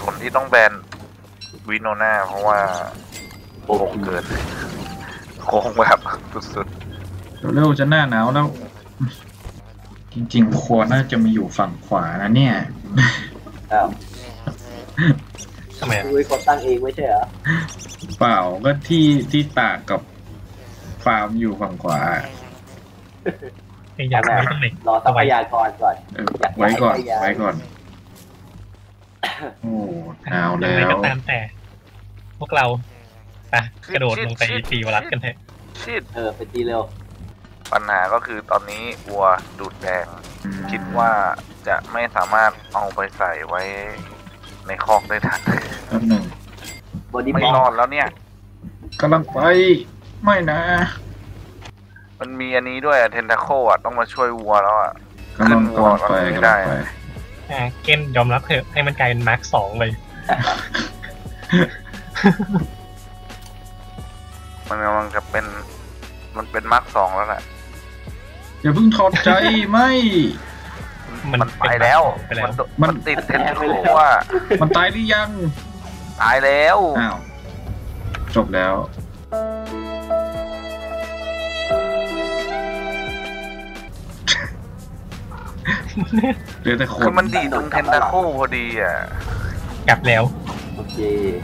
ลที่ต้องแบนวิโนนาเพราะว่าโกงเกินโกงแบบสุดเร็วๆจะหน้าหนาวแล้วจริงๆควรน่าจะมาอยู่ฝั่งขวานะเนี่ยอ้าวทำไมคุยคนตั้งเองไม่ใช่เหรอเปล่าก็ที่ตากกับฟาร์มอยู่ฝั่งขวาอยากไว้ตรงไหนรอทรัพยากรก่อนไว้ก่อนโอ้หนาวแล้วก็ตามแต่พวกเราไปกระโดดลงไปตีวรัสกันเถอะไปตีเร็วปัญหาก็คือตอนนี้วัวดูดแดงคิดว่าจะไม่สามารถเอาไปใส่ไว้ในคอกได้ทันหนึ่งไม่รอดแล้วเนี่ยกำลังไปไม่นะมันมีอันนี้ด้วยเทนทาโคต้องมาช่วยวัวแล้วกำลังไปไม่ได้เก้นยอมรับเถอะให้มันกลายเป็นมาร์ค2เลยมันกำลังจะเป็นมันเป็นมาร์ค2แล้วแหละอย่าเพิ่งถอดใจไม่มันไปแล้วมันติดเทนทาโคว่ามันตายหรือยังตายแล้วอ้าวจบแล้วเหลือแต่คนคือมันดีตรงเทนทาโคพอดีกลับแล้วโอเค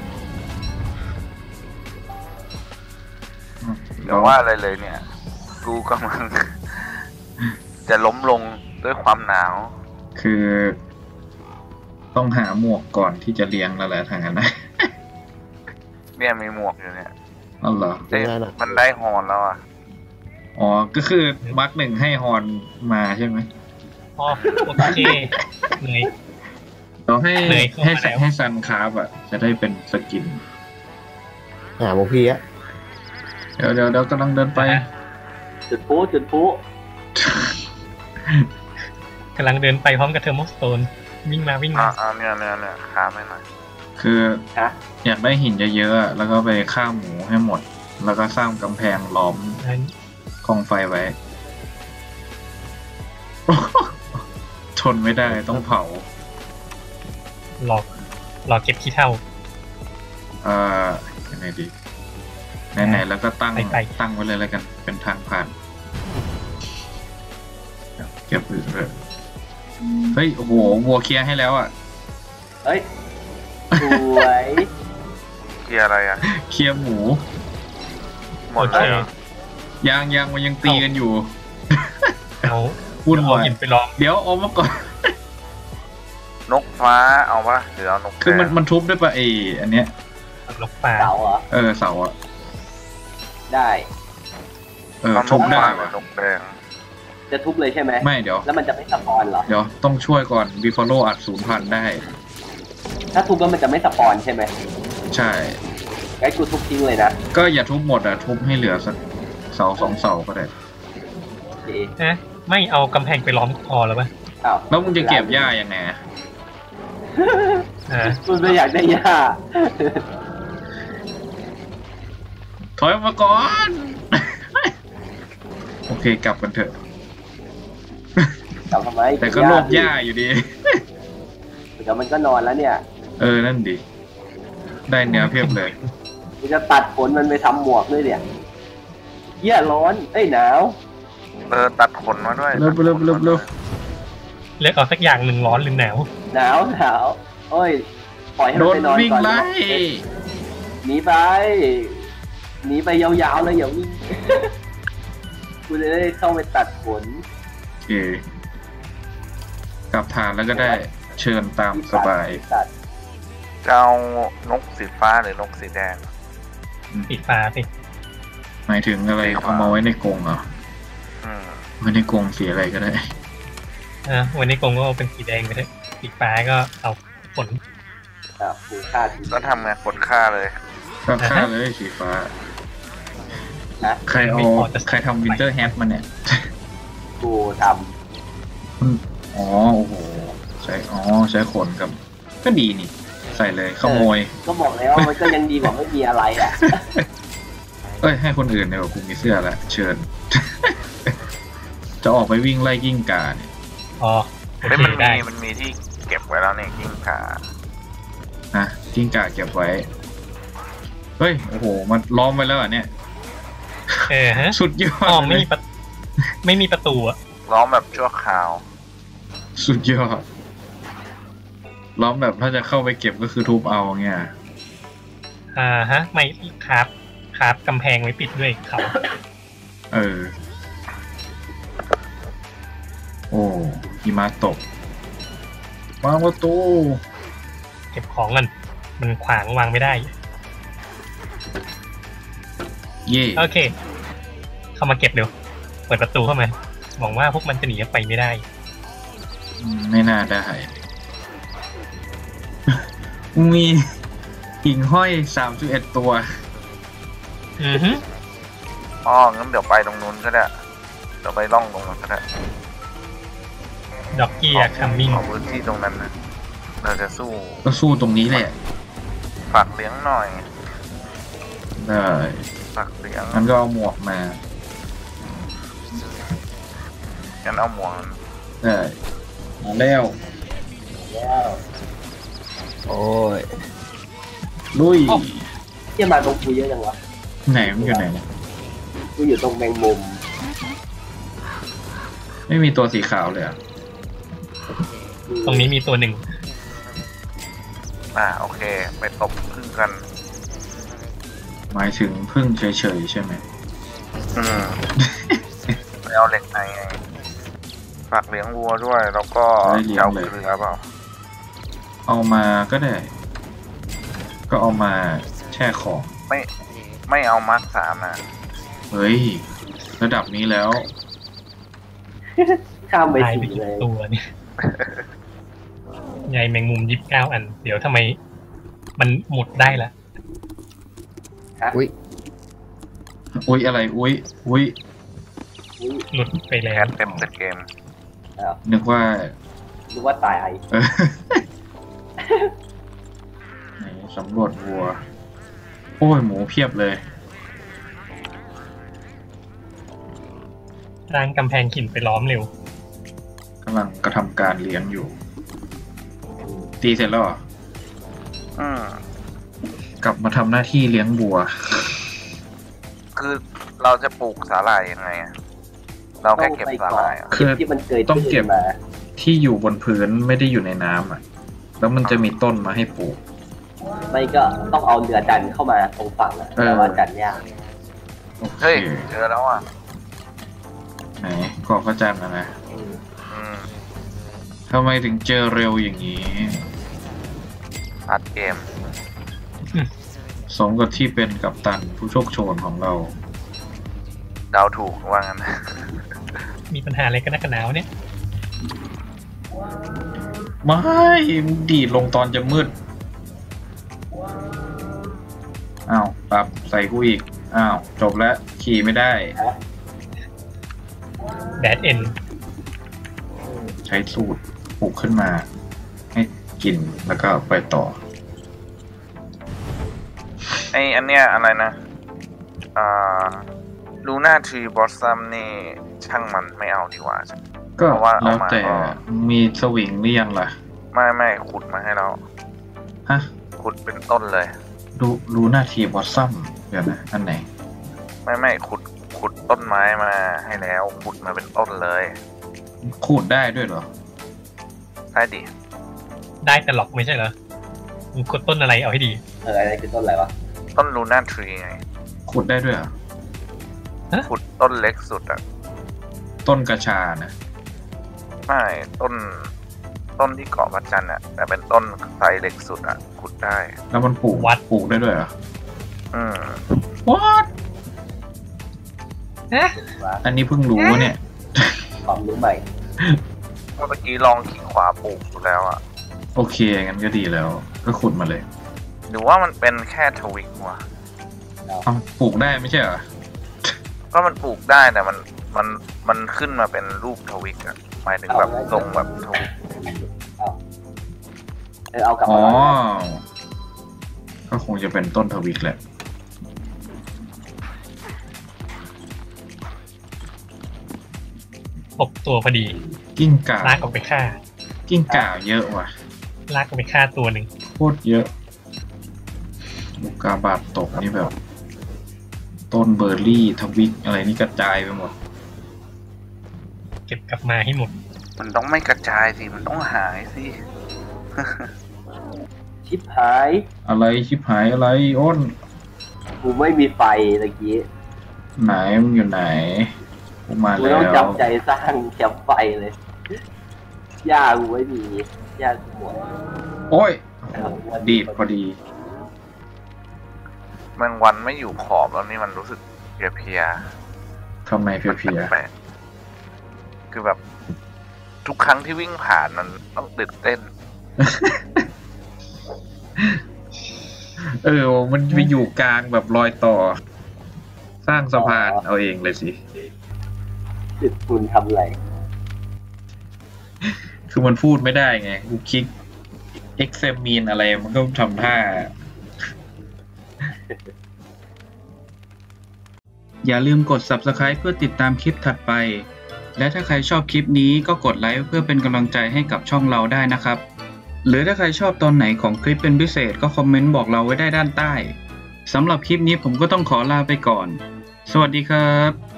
อย่าว่าอะไรเลยเนี่ยกูกำลังจะล้มลงด้วยความหนาวคือต้องหาหมวกก่อนที่จะเลี้ยงแล้วแหละทางนั้นนะเนี่ยมีหมวกอยู่เนี่ยอ๋อเหรอมันได้ฮอนแล้วอ๋อก็คือมาร์คหนึ่งให้ฮอนมาใช่ไหมอ๋อโอเคเหนื่อยเราให้ซันคาร์บจะได้เป็นสกินโมพี่เดี๋ยวกำลังเดินไปจุดปุ๊กำลังเดินไปพร้อมกับเทอร์โมสโตนวิ่งมาเนี่ยขาไม่มาคืออยากได้หินเยอะๆแล้วก็ไปฆ่าหมูให้หมดแล้วก็สร้างกำแพงล้อมกองไฟไว้ทนไม่ได้ต้องเผาหลอกเก็บขี้เถ้ายังไงดีไหนแล้วก็ตั้งไว้เลยแล้วกันเป็นทางผ่านเก็บอื่นเลยเฮ้ยโอ้โหวัวเคลียร์ให้แล้วเฮ้ยสวยเคลียร์อะไรเคลียร์หมูหมดเลยยังมันยังตีกันอยู่เอาวุ่นวายไปลองเดี๋ยวเอามาก่อนนกฟ้าเอาปะหรือเอานกคือมันทุบได้ปะอันเนี้ยนกฟ้าเสาเหรอเสาได้ทุบได้นกแดงจะทุบเลยใช่ไหมไม่เดี๋ยวแล้วมันจะไม่สปอนเหรอเดี๋ยวต้องช่วยก่อนบีฟอโลอัด0,000ได้ถ้าทุบแล้วมันจะไม่สปอนใช่ไหมใช่งั้นกูทุบทิ้งเลยนะก็อย่าทุบหมดทุบให้เหลือสักเสา2 เสาก็ได้ไม่เอากำแพงไปล้อมพอแล้วป่ะแล้วมึงจะเก็บหญ้ายังไงมึงไม่อยากได้หญ้าถอยมาก่อนโอเคกลับกันเถอะกลับทำไมแต่ก็โลภหญ้าอยู่ดีเดี๋ยวมันก็นอนแล้วเนี่ยนั่นดิได้เนื้อเพียบเลยกูจะตัดขนมันไปทำหมวกด้วยเนี่ยเหี้ยร้อนหนาวตัดขนมาด้วยเร็วเลือกเอาสักอย่างหนึ่งร้อนหรือหนาวโอ้ยปล่อยให้มันไปนอนก่อนหนีไปยาวๆเลยอย่าวิ่งกูจะได้เข้าไปตัดขนโอเคกลับฐานแล้วก็ได้เชิญตามสบายจะเอานกสีฟ้าหรือนกสีแดงสีฟ้าสิหมายถึงอะไรเอามาไว้ในกรงไว้ในกรงสีอะไรก็ได้ไว้ในกรงก็เป็นสีแดงไปเลยสีฟ้าก็เอาขนปูค่าก็ทำไงขนค่าเลยก็ค่าเลยสีฟ้าใครทำวินเตอร์แฮทมันเนี่ยกูทำโอ้โหใช้ขนกับก็ดีนี่ใส่เลยขโมยก็บอกแล้วมันก็ยังดีกว่าไม่มีอะไรให้คนอื่นเนี่ยกูมีเสื้อแล้วเชิญจะออกไปวิ่งไล่กิ้งก่าเนี่ยมันมีที่เก็บไว้แล้วเนี่ยกิ้งก่ากิ้งก่าเก็บไว้เฮ้ยโอ้โหมันล้อมไว้แล้วอ่ะเนี่ยฮะสุดยออ๋อดไม่มีประตูอะล้อมแบบชั่วคราวสุดยอดล้อมแบบถ้าจะเข้าไปเก็บก็คือทุบเอาเงี้ยฮะไม่ครับกำแพงไว้ปิดด้วยเขาโอ้หิมะตกวางประตูเก็บของกันมันขวางวางไม่ได้เย่โอเค เข้ามาเก็บเร็วเปิดประตูเข้ามาหวังว่าพวกมันจะหนีไปไม่ได้ไม่น่าได้ มีหิ่งห้อย31ตัวอ๋องั้นเดี๋ยวไปตรงนู้นก็ได้เดี๋ยวไปล่องตรงนั้นก็ได้ดอกเกียร์คัมมิ่งเอาพื้นที่ตรงนั้นนะเราจะสู้ก็สู้ตรงนี้แหละฝากเลี้ยงหน่อยได้ฝากเลี้ยงงั้นก็เอาหมวกมางั้นเอาหมวกได้มาแล้วโอ้ยลุยที่มาตรงกูเยอะจังวะไหนมันอยู่ไหนกูอยู่ตรงแมงมุมไม่มีตัวสีขาวเลยอ่ะตรงนี้มีตัวหนึ่งโอเค ไปตบพึ่งกันหมายถึงพึ่งเฉยๆใช่ไหมไปเอาเหล็กในไงฝากเลี้ยงวัวด้วย แล้วก็เอาเกลือเปล่าเอามาก็ได้ ก็เอามาแช่ของไม่เอามาร์ค3นะเฮ้ย ระดับนี้แล้วข้ามไปตายไปสี่กี่เลยตัวเนี่ยใยแมงมุม29 อัน เดี๋ยวทำไมมันหมดได้ละอุ้ยอุ๊ยอะไร อุ๊ยหลุดไปแล้แอวดเต็มเกมนึกว่ารู้ว่าตายเออ ไหนสำรวจวัว โอ้ยหมูเพียบเลยสร้างกำแพงหินไปล้อมเร็วกำลังกระทำการเลี้ยงอยู่ ตีเสร็จแล้วเหรอ กลับมาทำหน้าที่เลี้ยงวัวคือเราจะปลูกสาหร่ายยังไงอะเราแค่เก็บสาหร่ายอะคือที่มันเกยต้องเก็บมาที่อยู่บนพื้นไม่ได้อยู่ในน้ำอ่ะ แล้วมันจะมีต้นมาให้ปลูกไม่ก็ต้องเอาเรือดันเข้ามาตรงฝั่งอะแต่ว่าดันยากโอเคเฮ้ย เจอแล้วอ่ะไหนเกาะพระจันทร์นะ ทำไมถึงเจอเร็วอย่างนี้อัดเกมสมกับที่เป็นกัปตันผู้โชคโชนของเราเดาถูกว่างั้นมีปัญหาอะไรกันนักกันหนาวเนี่ยไม่มึงดีดลงตอนจะมืด อ้าวปรับใส่กูอีก อ้าว จบแล้วขี่ไม่ได้แบดเอ็นใช้สูตรปลูกขึ้นมา ให้กินแล้วก็ไปต่ออันเนี้ยอะไรนะลูน่าทรีบอสซัมนี่ช่างมันไม่เอาดีกว่าก็เพราะว่าเอาแล้วมาแต่ก็มีสวิงหรือยังล่ะไม่ขุดมาให้เราฮะขุดเป็นต้นเลยรู้หน้าที่บอสซัมเดี๋ยวนะอันไหนไม่ขุดต้นไม้มาให้แล้ว ขุดมาเป็นต้นเลยขูดได้ด้วยเหรอได้ดิได้แต่หลอกไม่ใช่เหรอมึงกดต้นอะไรเอาให้ดีอะไรคือต้นอะไรวะต้นลูน่าทรีไงขูดได้ด้วยเหรอขุดต้นเล็กสุดอะต้นกระชานะไม่ต้นที่เกาะพระจันทร์อะแต่เป็นต้นไซส์เล็กสุดอะขุดได้แล้วมันปลูกวัดปลูกได้ด้วยเหรอ What ฮะอันนี้เพิ่งรู้เนี่ยความรู้ใหม่เมื่อกี้ลองคลิกขวาปลูกดูแล้วอะโอเคงั้นก็ดีแล้ว ก็ขุดมาเลยหรือว่ามันเป็นแค่ทวิกวะเอาปลูกได้ไม่ใช่เหรอก็มันปลูกได้แต่มันขึ้นมาเป็นรูปทวิกอะหมายถึงแบบทรงแบบทวิกเอากลับอ๋อมาก็คงจะเป็นต้นทวิกแหละ 6 ตัวพอดีกิ้งก่าลากออกไปฆ่ากิ้งก่าเยอะว่ะลากออกไปฆ่าตัวหนึ่งโคตรเยอะกาบาดตกนี่แบบ ต้นเบอร์รี่ทวิกอะไรนี่กระจายไปหมดเก็บกลับมาให้หมดมันต้องไม่กระจายสิมันต้องหายสิชิบหายอะไรชิบหายอะไรอ้นกูไม่มีไฟตะกี้ไหนมึงอยู่ไหนกูมากูแล้ต้องวจำใจสร้างแคมป์ไฟเลยหญ้ากูไม่มีหญ้ากูหมดโอ้ยดีดพอดีแมงวันไม่อยู่ขอบแล้วนี่มันรู้สึกเพลียทำไมเพๆลียแปลกๆคือแบบทุกครั้งที่วิ่งผ่านมันต้องตื่นเต้นมันไปอยู่กลางแบบรอยต่อ สร้างสะพานเอาเองเลยสิจุดคุณทำอะไรคือมันพูดไม่ได้ไง กูคลิก examine อะไรมันก็ทำท่า อย่าลืมกด Subscribe เพื่อติดตามคลิปถัดไป และถ้าใครชอบคลิปนี้ก็กดไลค์เพื่อเป็นกำลังใจให้กับช่องเราได้นะครับ หรือถ้าใครชอบตอนไหนของคลิปเป็นพิเศษก็คอมเมนต์บอกเราไว้ได้ด้านใต้ สำหรับคลิปนี้ผมก็ต้องขอลาไปก่อน สวัสดีครับ